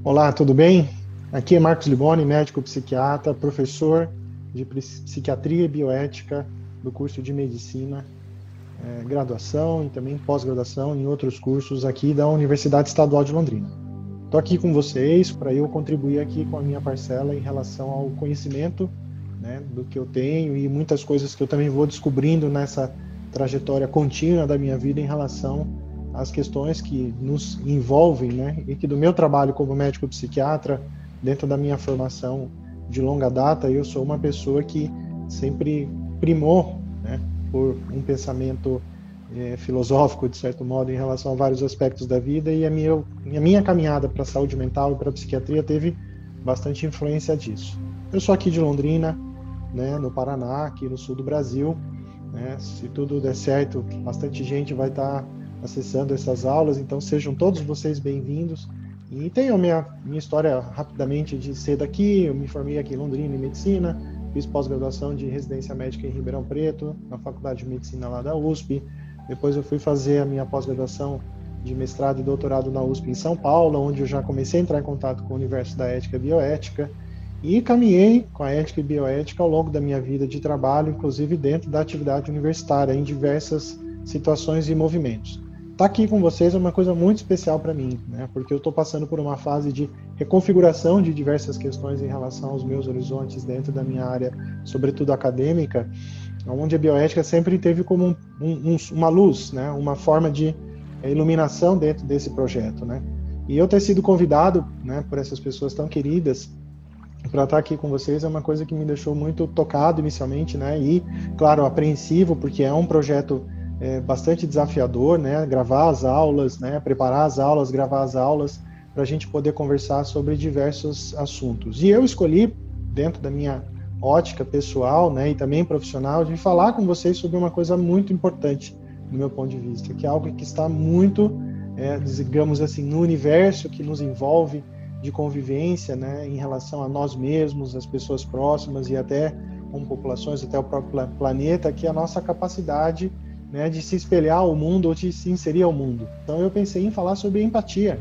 Olá, tudo bem? Aqui é Marcos Liboni, médico psiquiatra, professor de psiquiatria e bioética do curso de medicina, graduação e também pós-graduação em outros cursos aqui da Universidade Estadual de Londrina. Estou aqui com vocês para eu contribuir aqui com a minha parcela em relação ao conhecimento, né, do que eu tenho e muitas coisas que eu também vou descobrindo nessa trajetória contínua da minha vida em relação às questões que nos envolvem, né, e que do meu trabalho como médico psiquiatra, dentro da minha formação de longa data, eu sou uma pessoa que sempre primou, né, por um pensamento filosófico, de certo modo, em relação a vários aspectos da vida, e a minha caminhada para a saúde mental e para a psiquiatria teve bastante influência disso. Eu sou aqui de Londrina, né, no Paraná, aqui no sul do Brasil, né, se tudo der certo, bastante gente vai estar acessando essas aulas, então sejam todos vocês bem-vindos. E tenho minha história rapidamente de ser daqui. Eu me formei aqui em Londrina em medicina, fiz pós-graduação de residência médica em Ribeirão Preto, na Faculdade de Medicina lá da USP. Depois eu fui fazer a minha pós-graduação de mestrado e doutorado na USP em São Paulo, onde eu já comecei a entrar em contato com o universo da ética e bioética, e caminhei com a ética e bioética ao longo da minha vida de trabalho, inclusive dentro da atividade universitária, em diversas situações e movimentos. Estar aqui com vocês é uma coisa muito especial para mim, né? Porque eu estou passando por uma fase de reconfiguração de diversas questões em relação aos meus horizontes dentro da minha área, sobretudo acadêmica, onde a bioética sempre teve como uma luz, né? Uma forma de iluminação dentro desse projeto, né? E eu ter sido convidado, né, por essas pessoas tão queridas para estar aqui com vocês é uma coisa que me deixou muito tocado inicialmente, né? E, claro, apreensivo, porque é um projeto bastante desafiador, né? Gravar as aulas, né? Preparar as aulas, gravar as aulas, para a gente poder conversar sobre diversos assuntos. E eu escolhi, dentro da minha ótica pessoal, né, e também profissional, de falar com vocês sobre uma coisa muito importante, do meu ponto de vista, que é algo que está muito, digamos assim, no universo que nos envolve de convivência, né, em relação a nós mesmos, as pessoas próximas e até com populações, até o próprio planeta, que é a nossa capacidade, né, de se espelhar ao mundo ou de se inserir ao mundo. Então eu pensei em falar sobre empatia.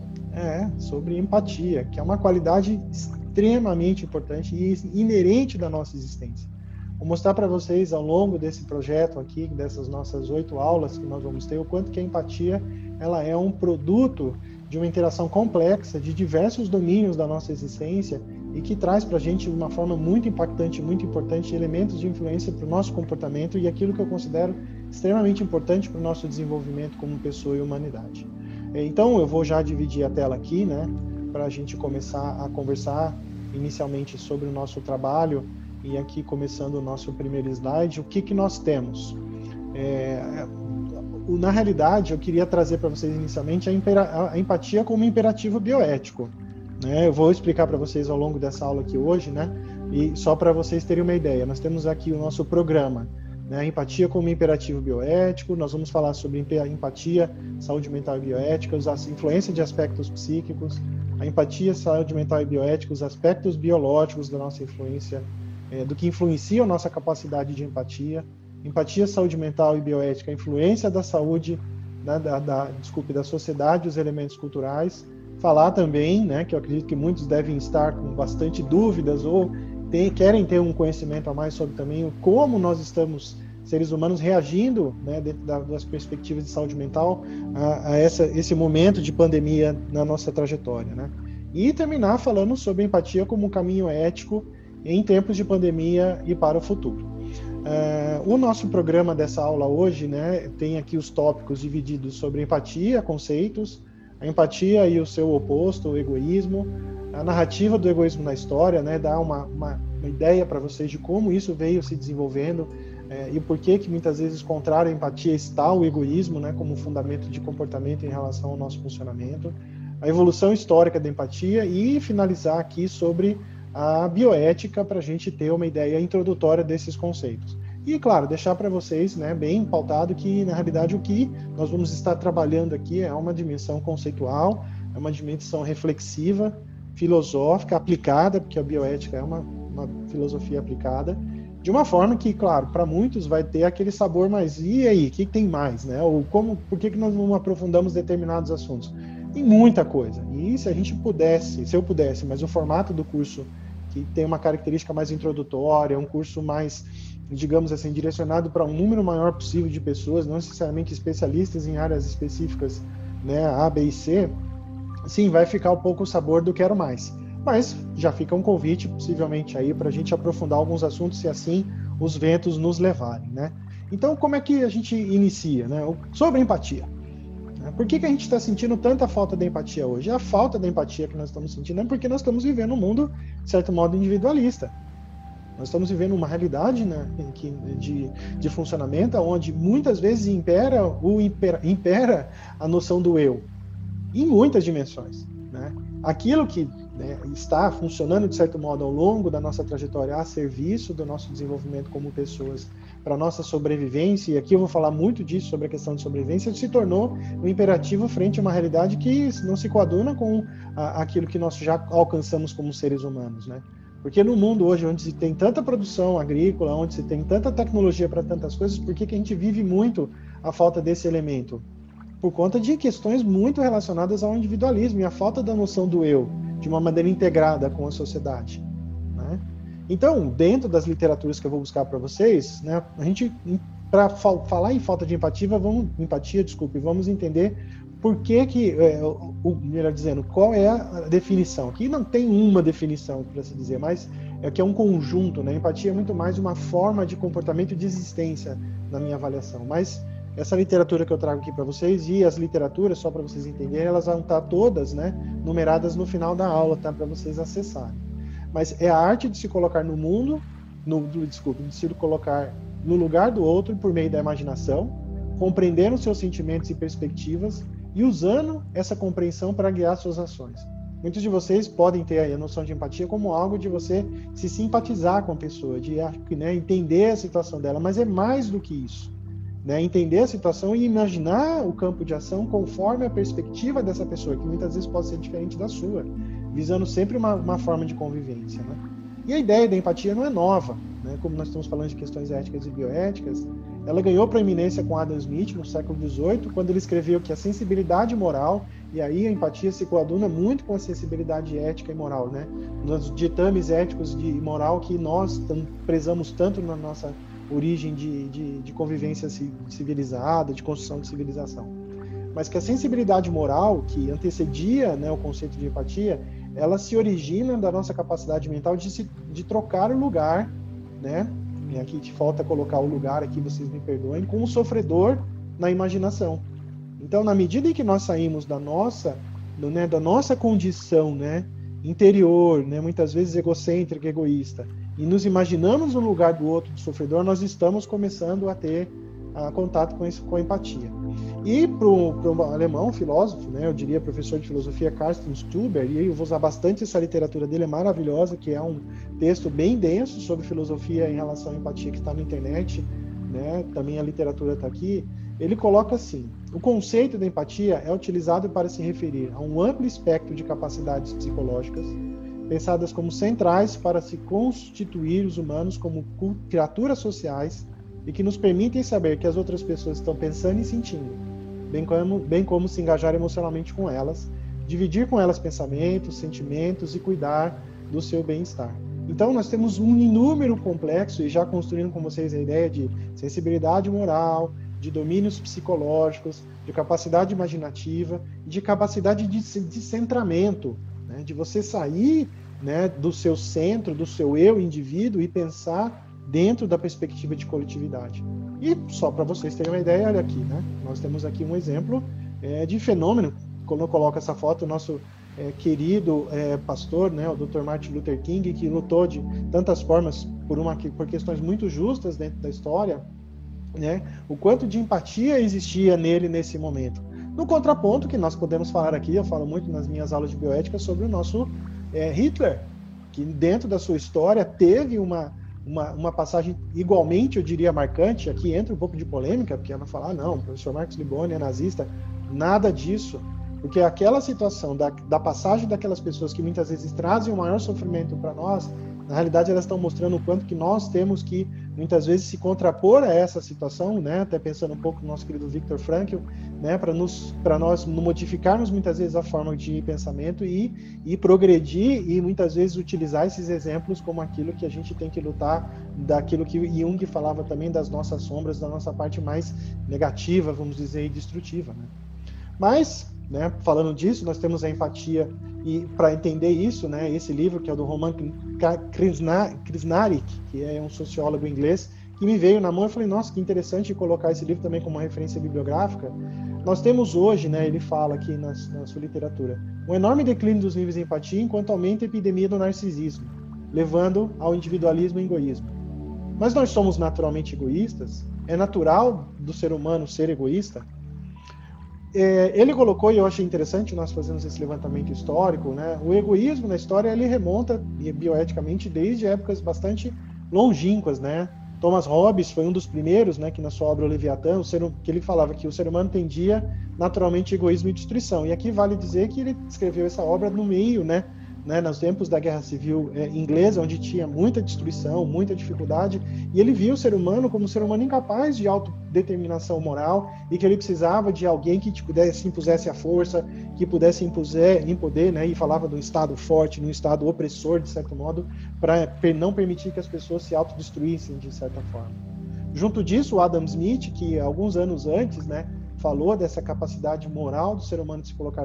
Sobre empatia, que é uma qualidade extremamente importante e inerente da nossa existência. Vou mostrar para vocês ao longo desse projeto aqui, dessas nossas 8 aulas que nós vamos ter, o quanto que a empatia ela é um produto de uma interação complexa de diversos domínios da nossa existência e que traz para a gente de uma forma muito impactante, muito importante, elementos de influência para o nosso comportamento e aquilo que eu considero extremamente importante para o nosso desenvolvimento como pessoa e humanidade. Então, eu vou já dividir a tela aqui, né, para a gente começar a conversar inicialmente sobre o nosso trabalho e aqui começando o nosso primeiro slide, o que nós temos. Na realidade, eu queria trazer para vocês inicialmente a empatia como imperativo bioético, né? Eu vou explicar para vocês ao longo dessa aula aqui hoje, né? E só para vocês terem uma ideia, nós temos aqui o nosso programa, né? Empatia como imperativo bioético. Nós vamos falar sobre empatia, saúde mental e bioética, a influência de aspectos psíquicos, a empatia, saúde mental e bioética, os aspectos biológicos da nossa influência, do que influencia a nossa capacidade de empatia, saúde mental e bioética, a influência da saúde, da sociedade, os elementos culturais. Falar também, né, que eu acredito que muitos devem estar com bastante dúvidas ou querem ter um conhecimento a mais sobre também como nós estamos, seres humanos, reagindo, né, dentro das perspectivas de saúde mental a esse momento de pandemia na nossa trajetória, né? E terminar falando sobre empatia como um caminho ético em tempos de pandemia e para o futuro. O nosso programa dessa aula hoje, né, tem aqui os tópicos divididos sobre empatia, conceitos, a empatia e o seu oposto, o egoísmo, a narrativa do egoísmo na história, né, dá uma ideia para vocês de como isso veio se desenvolvendo e por que muitas vezes, contrário à empatia, está o egoísmo, né, como fundamento de comportamento em relação ao nosso funcionamento, a evolução histórica da empatia e finalizar aqui sobre a bioética para a gente ter uma ideia introdutória desses conceitos. E, claro, deixar para vocês, né, bem pautado que, na realidade, o que nós vamos estar trabalhando aqui é uma dimensão conceitual, é uma dimensão reflexiva, filosófica, aplicada, porque a bioética é uma filosofia aplicada, de uma forma que, claro, para muitos vai ter aquele sabor, mas e aí, o que tem mais, né? Ou por que nós não aprofundamos determinados assuntos? em muita coisa. E se a gente pudesse, se eu pudesse, mas o formato do curso, que tem uma característica mais introdutória, um curso mais, digamos assim, direcionado para um número maior possível de pessoas, não necessariamente especialistas em áreas específicas, né, A, B e C, sim, vai ficar um pouco o sabor do quero mais. Mas já fica um convite, possivelmente, aí para a gente aprofundar alguns assuntos, se assim os ventos nos levarem, né? Então, como é que a gente inicia, né? Sobre empatia. Por que a gente está sentindo tanta falta de empatia hoje? A falta da empatia que nós estamos sentindo é porque nós estamos vivendo um mundo, de certo modo, individualista. Nós estamos vivendo uma realidade, né, de funcionamento onde muitas vezes impera a noção do eu, em muitas dimensões, né? Aquilo que, né, está funcionando de certo modo ao longo da nossa trajetória a serviço do nosso desenvolvimento como pessoas, para a nossa sobrevivência, e aqui eu vou falar muito disso sobre a questão de sobrevivência, se tornou um imperativo frente a uma realidade que não se coaduna com aquilo que nós já alcançamos como seres humanos, né? Porque no mundo hoje, onde se tem tanta produção agrícola, onde se tem tanta tecnologia para tantas coisas, por que a gente vive muito a falta desse elemento? Por conta de questões muito relacionadas ao individualismo e a falta da noção do eu, de uma maneira integrada com a sociedade, né? Então, dentro das literaturas que eu vou buscar para vocês, né, a gente, para falar em falta de empatia, vamos entender por que melhor dizendo, qual é a definição. Aqui não tem uma definição, para se dizer, mas é que é um conjunto, né? Empatia é muito mais uma forma de comportamento e de existência, na minha avaliação. Mas essa literatura que eu trago aqui para vocês, e as literaturas, só para vocês entenderem, elas vão estar todas, né, numeradas no final da aula, tá, para vocês acessarem. Mas é a arte de se colocar no mundo, de se colocar no lugar do outro por meio da imaginação, compreendendo seus sentimentos e perspectivas e usando essa compreensão para guiar suas ações. Muitos de vocês podem ter aí a noção de empatia como algo de você se simpatizar com a pessoa, de, né, entender a situação dela, mas é mais do que isso, né? Entender a situação e imaginar o campo de ação conforme a perspectiva dessa pessoa, que muitas vezes pode ser diferente da sua, visando sempre uma forma de convivência, né? E a ideia da empatia não é nova, né? Como nós estamos falando de questões éticas e bioéticas, ela ganhou proeminência com Adam Smith no século XVIII, quando ele escreveu que a sensibilidade moral, e aí a empatia se coaduna muito com a sensibilidade ética e moral, né? Nos ditames éticos e moral que nós prezamos tanto na nossa origem de convivência civilizada, de construção de civilização. Mas que a sensibilidade moral, que antecedia, né, o conceito de empatia, ela se origina da nossa capacidade mental de trocar o lugar, né? E aqui te falta colocar o lugar, aqui vocês me perdoem, com o sofredor na imaginação. Então, na medida em que nós saímos da nossa condição, né, interior, né, muitas vezes egocêntrica, egoísta, e nos imaginamos no lugar do outro, do sofredor, nós estamos começando a ter contato com a empatia. E para um alemão, filósofo, né, eu diria professor de filosofia, Carsten Stuber, e eu vou usar bastante essa literatura dele, é maravilhosa, que é um texto bem denso sobre filosofia em relação à empatia, que está na internet, né, também a literatura está aqui. Ele coloca assim: o conceito da empatia é utilizado para se referir a um amplo espectro de capacidades psicológicas, pensadas como centrais para se constituir os humanos como criaturas sociais e que nos permitem saber que as outras pessoas estão pensando e sentindo, bem como se engajar emocionalmente com elas, dividir com elas pensamentos, sentimentos e cuidar do seu bem-estar. Então, nós temos um inúmero complexo, e já construindo com vocês a ideia de sensibilidade moral, de domínios psicológicos, de capacidade imaginativa, de capacidade de centramento, né? De você sair, né, do seu centro, do seu eu, indivíduo, e pensar dentro da perspectiva de coletividade. E só para vocês terem uma ideia, olha aqui, né? Nós temos aqui um exemplo de fenômeno, quando eu coloco essa foto, o nosso querido pastor, né, o Dr. Martin Luther King, que lutou de tantas formas por questões muito justas dentro da história, né, o quanto de empatia existia nele nesse momento. No contraponto, que nós podemos falar aqui, eu falo muito nas minhas aulas de bioética sobre o nosso Hitler, que dentro da sua história teve uma passagem igualmente, eu diria, marcante. Aqui entra um pouco de polêmica, porque ela vai falar, não, o professor Marcos Liboni é nazista. Nada disso, porque aquela situação da passagem daquelas pessoas que muitas vezes trazem o maior sofrimento para nós, Na realidade, elas estão mostrando o quanto que nós temos que, muitas vezes, se contrapor a essa situação, né? Até pensando um pouco no nosso querido Viktor Frankl, né? Para nós modificarmos, muitas vezes, a forma de pensamento e progredir e, muitas vezes, utilizar esses exemplos como aquilo que a gente tem que lutar, daquilo que Jung falava também das nossas sombras, da nossa parte mais negativa, vamos dizer, e destrutiva, né? Mas, né, falando disso, nós temos a empatia, e para entender isso, né, esse livro, que é do Roman Krishnarik, que é um sociólogo inglês, que me veio na mão, eu falei, nossa, que interessante colocar esse livro também como uma referência bibliográfica. Nós temos hoje, né, ele fala aqui na sua literatura, um enorme declínio dos níveis de empatia enquanto aumenta a epidemia do narcisismo, levando ao individualismo e egoísmo. Mas nós somos naturalmente egoístas? É natural do ser humano ser egoísta? Ele colocou, e eu achei interessante, nós fazemos esse levantamento histórico, né? O egoísmo na história, ele remonta bioeticamente desde épocas bastante longínquas, né? Thomas Hobbes foi um dos primeiros, né, que na sua obra O Leviatã, que ele falava que o ser humano tendia naturalmente egoísmo e destruição. E aqui vale dizer que ele escreveu essa obra no meio, né, nos tempos da Guerra Civil Inglesa, onde tinha muita destruição, muita dificuldade, e ele via o ser humano como um ser humano incapaz de autodeterminação moral e que ele precisava de alguém que impusesse a força, que pudesse impoder, né, e falava de um Estado forte, de um Estado opressor, de certo modo, para não permitir que as pessoas se autodestruíssem, de certa forma. Junto disso, o Adam Smith, que alguns anos antes, né, falou dessa capacidade moral do ser humano de se colocar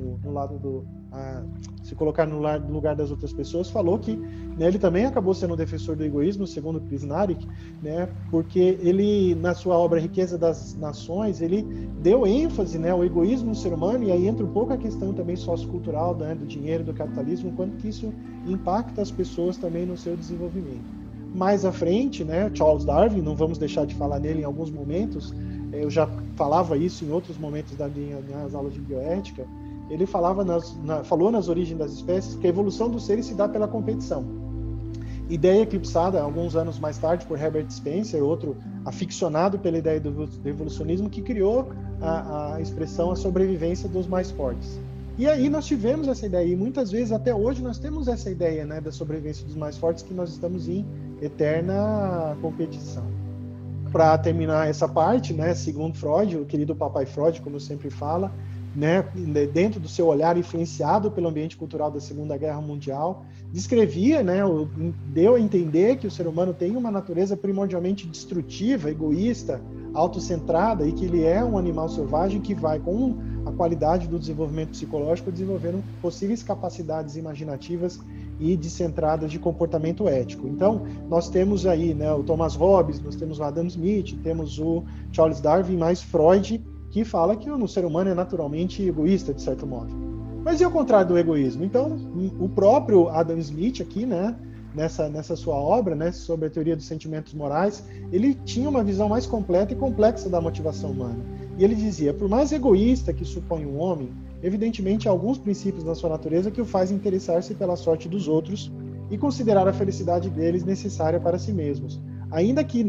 se colocar no lugar das outras pessoas, falou que, né, ele também acabou sendo um defensor do egoísmo, segundo Krishnarik, né, porque ele, na sua obra Riqueza das Nações, ele deu ênfase, né, ao egoísmo do ser humano, e aí entra um pouco a questão também sociocultural, né, do dinheiro, do capitalismo, quanto que isso impacta as pessoas também no seu desenvolvimento. Mais à frente, né, Charles Darwin, não vamos deixar de falar nele em alguns momentos, eu já falava isso em outros momentos nas aulas de bioética. Ele falou nas origens das espécies que a evolução dos seres se dá pela competição. Ideia eclipsada alguns anos mais tarde por Herbert Spencer, outro aficionado pela ideia do evolucionismo, que criou a expressão a sobrevivência dos mais fortes. E aí nós tivemos essa ideia, e muitas vezes até hoje nós temos essa ideia, né, da sobrevivência dos mais fortes, que nós estamos em eterna competição. Para terminar essa parte, né, segundo Freud, o querido papai Freud, como eu sempre falo, né, dentro do seu olhar influenciado pelo ambiente cultural da Segunda Guerra Mundial, descrevia, né, deu a entender que o ser humano tem uma natureza primordialmente destrutiva, egoísta, autocentrada, e que ele é um animal selvagem que vai, com a qualidade do desenvolvimento psicológico, desenvolvendo possíveis capacidades imaginativas e descentradas de comportamento ético. Então, nós temos aí, né, o Thomas Hobbes, nós temos o Adam Smith, temos o Charles Darwin, mais Freud, que fala que o ser humano é naturalmente egoísta, de certo modo. Mas e ao contrário do egoísmo? Então, o próprio Adam Smith aqui, né, nessa sua obra, né, sobre a teoria dos sentimentos morais, ele tinha uma visão mais completa e complexa da motivação humana. E ele dizia, por mais egoísta que supõe um homem, evidentemente há alguns princípios na sua natureza que o faz interessar-se pela sorte dos outros e considerar a felicidade deles necessária para si mesmos, ainda que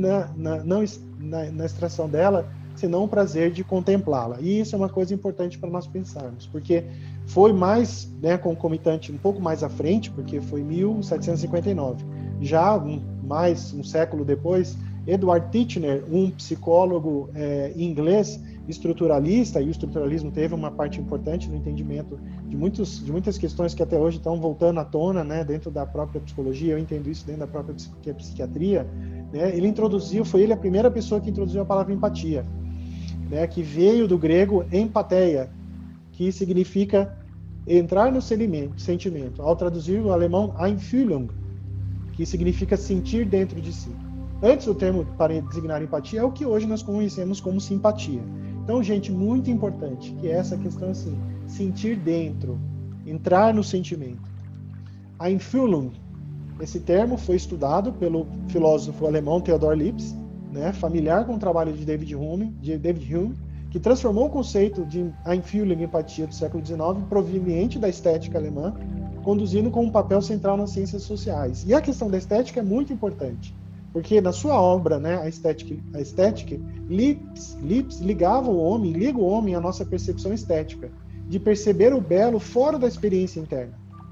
na extração dela, senão o prazer de contemplá-la. E isso é uma coisa importante para nós pensarmos, porque foi mais, né, concomitante, um pouco mais à frente, porque foi 1759. Já mais um século depois, Edward Titchener, um psicólogo inglês estruturalista, e o estruturalismo teve uma parte importante no entendimento de muitas questões que até hoje estão voltando à tona, né, dentro da própria psicologia. Eu entendo isso dentro da própria psiquiatria, né. Foi ele a primeira pessoa que introduziu a palavra empatia, né, que veio do grego empatheia, que significa entrar no sentimento, ao traduzir o alemão Einfühlung, que significa sentir dentro de si. Antes, o termo para designar empatia é o que hoje nós conhecemos como simpatia. Então, gente, muito importante, que é essa questão assim, sentir dentro, entrar no sentimento. Einfühlung, esse termo foi estudado pelo filósofo alemão Theodor Lipps, né, familiar com o trabalho de David Hume, que transformou o conceito de Einfühlung, empatia do século XIX, proveniente da estética alemã, conduzindo como um papel central nas ciências sociais. E a questão da estética é muito importante, porque na sua obra, né, a estética, Lipps liga o homem à nossa percepção estética, de perceber o belo fora da experiência interna.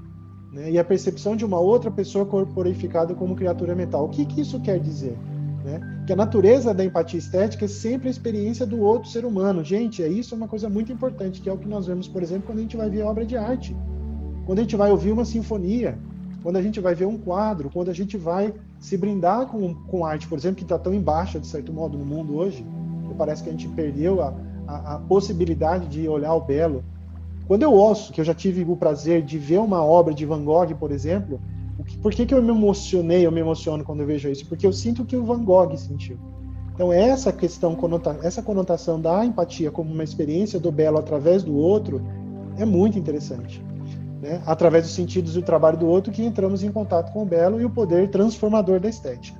né, e a percepção de uma outra pessoa corporificada como criatura mental. O que isso quer dizer? Né? Que a natureza da empatia estética é sempre a experiência do outro ser humano. Gente, isso é uma coisa muito importante, que é o que nós vemos, por exemplo, quando a gente vai ver obra de arte, quando a gente vai ouvir uma sinfonia, quando a gente vai ver um quadro, quando a gente vai se brindar com arte, por exemplo, que está tão em baixa, de certo modo, no mundo hoje, que parece que a gente perdeu a possibilidade de olhar o belo. Quando eu ouço, que eu já tive o prazer de ver uma obra de Van Gogh, por exemplo, por que eu me emociono quando eu vejo isso? Porque eu sinto o que o Van Gogh sentiu. Então, essa conotação da empatia como uma experiência do belo através do outro é muito interessante. Né? Através dos sentidos e do trabalho do outro que entramos em contato com o belo e o poder transformador da estética.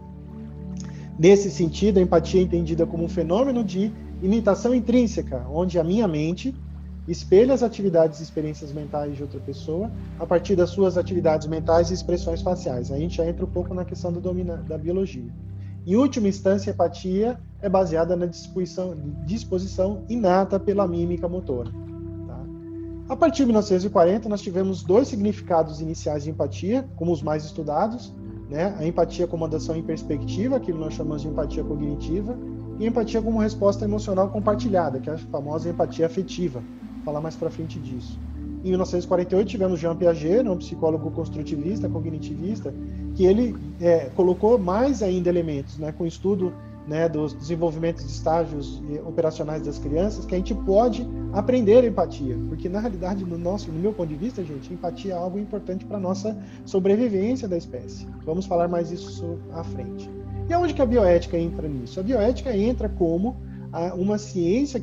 Nesse sentido, a empatia é entendida como um fenômeno de imitação intrínseca, onde a minha mente espelha as atividades e experiências mentais de outra pessoa a partir das suas atividades mentais e expressões faciais. Aí a gente já entra um pouco na questão da biologia. Em última instância, a empatia é baseada na disposição inata pela mímica motora. Tá? A partir de 1940, nós tivemos dois significados iniciais de empatia, como os mais estudados, né? A empatia como adoção em perspectiva, que nós chamamos de empatia cognitiva, e a empatia como resposta emocional compartilhada, que é a famosa empatia afetiva. Vou falar mais para frente disso. Em 1948 tivemos Jean Piaget, um psicólogo construtivista, cognitivista, que ele colocou mais ainda elementos, né, com o estudo, né, dos desenvolvimentos de estágios operacionais das crianças, que a gente pode aprender empatia, porque na realidade, no meu ponto de vista, gente, empatia é algo importante para a nossa sobrevivência da espécie. Vamos falar mais isso à frente. E aonde que a bioética entra nisso? A bioética entra como uma ciência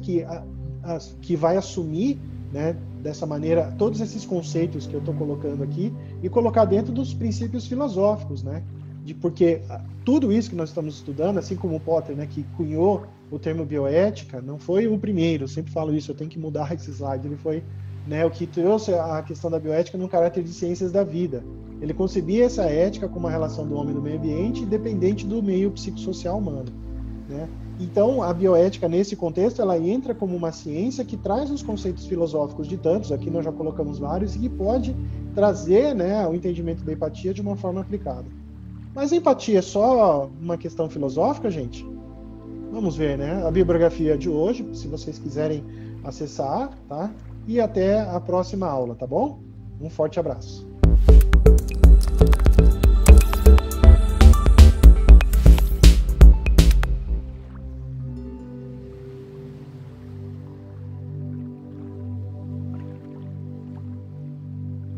que vai assumir, né, dessa maneira, todos esses conceitos que eu estou colocando aqui e colocar dentro dos princípios filosóficos, né? Porque tudo isso que nós estamos estudando, assim como o Potter, né, que cunhou o termo bioética, não foi o primeiro, eu sempre falo isso, eu tenho que mudar esse slide, ele foi, né, o que trouxe a questão da bioética num caráter de ciências da vida. Ele concebia essa ética como uma relação do homem e do meio ambiente, independente do meio psicossocial humano, né? Então, a bioética, nesse contexto, ela entra como uma ciência que traz os conceitos filosóficos de tantos, aqui nós já colocamos vários, e que pode trazer, né, o entendimento da empatia de uma forma aplicada. Mas a empatia é só uma questão filosófica, gente? Vamos ver, né? A bibliografia de hoje, se vocês quiserem acessar, tá? E até a próxima aula, tá bom? Um forte abraço.